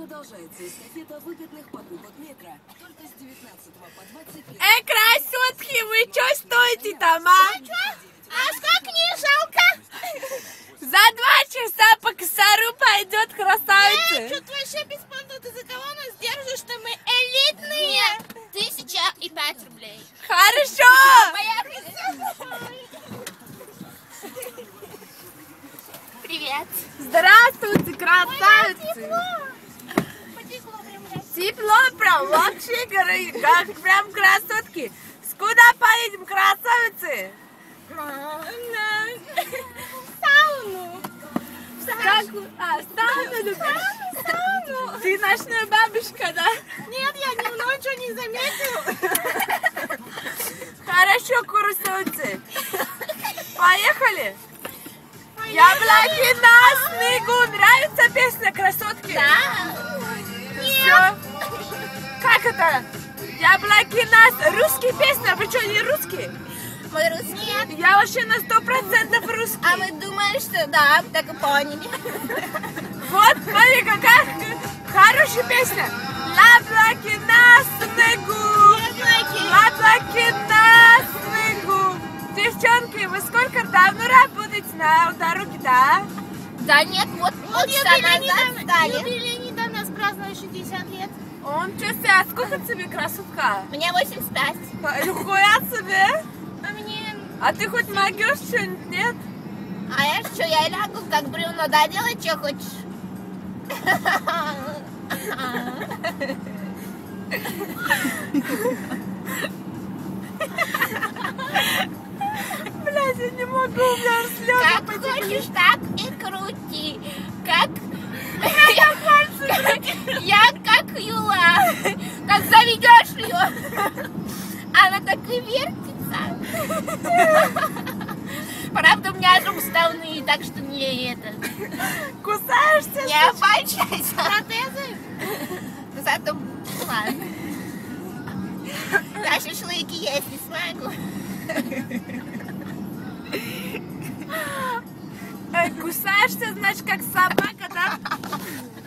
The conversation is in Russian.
Продолжается эстафета выгодных покупок метро. Только с 19 по 20 лет. Красотки, вы чё стоите там, а? А сколько не жалко? За 2 часа по косару пойдет красавица. Что-то вообще без понта. Ты за кого нас держишь, что мы элитные? 1005 рублей. Хорошо. Привет. Здравствуйте, красавицы. Тепло прям, вообще, как прям красотки. Куда поедем, красавицы? Сауну. Сауну любишь? Сауну. Ты ночная бабушка, да? Нет, я ничего не заметила. Хорошо, красавицы. Поехали? Яблоки на снегу. Нравится песня красотки? Да. Все. Как это? Яблоки на... Русские песни, вы что, не русские? Мы русские. Я вообще на 100% русский. А мы думали, что да, так и поняли. Вот, смотри, какая хорошая песня. Яблоки на снегу. Яблоки на снегу. Девчонки, вы сколько давно работаете на дороге, да? Да нет, вот полчаса назад стали. Юбилей недавно нас праздновали 60 лет. Он что себе, а сколько тебе, красотка? Мне 85. Нихуя себе. А мне... А ты хоть могешь что-нибудь, нет? А я что, я лягу как бревно, да, делай, что хочешь. Блядь, я не могу, у меня аж слезы Как потекли. хочешь, так и крути. Как... Я как Юла. Как заведешь ее. Она так и вертится. Правда, у меня руки вставные, так что не это. Кусаешься? Не обольщайся. Протезы? Зато ладно. На шашлыки есть не смогу. Кусаешься, значит, как собака, да?